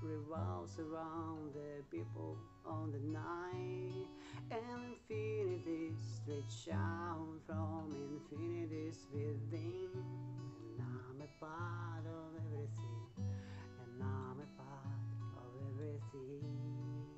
revolves around the people on the night, and infinity stretch out from infinities within. And I'm a part of everything, and I'm a part of everything.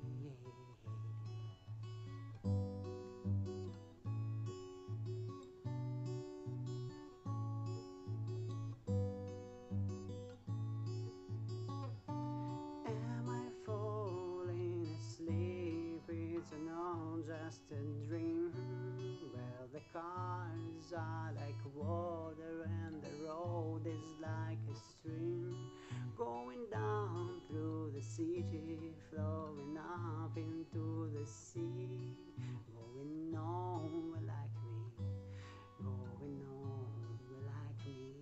Am I falling asleep? It's not just a dream. Well, the cars are like water and the road is like a stream, going down through the city, flowing up into the sea, going on like me, going on like me.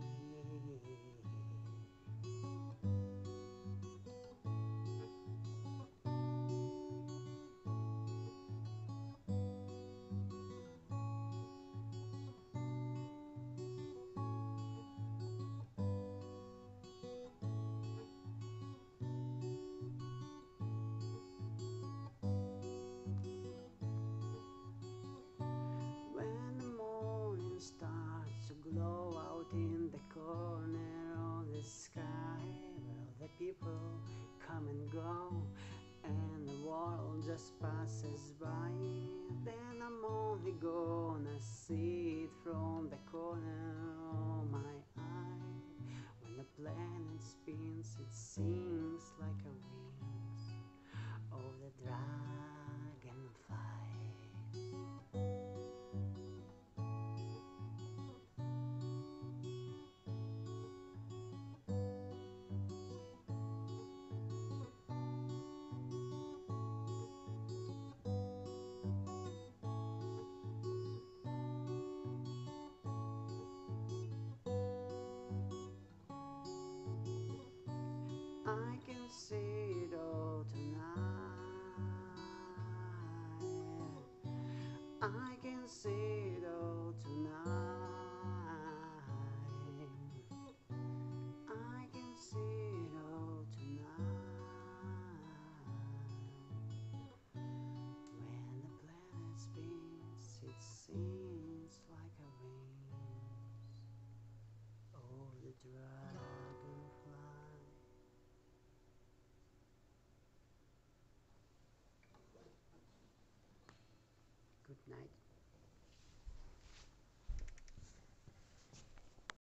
When the morning starts to glow out in the corner of the sky, well, the people come and go, and the world just passes by. Then I'm only gonna see it from the corner of my eye. When the planet spins, it sings like a wings of the dragonfly. I can see it all tonight. I can see it all tonight. I can see it all tonight. When the planet spins, it seems like a wings of the dragonfly. Good night.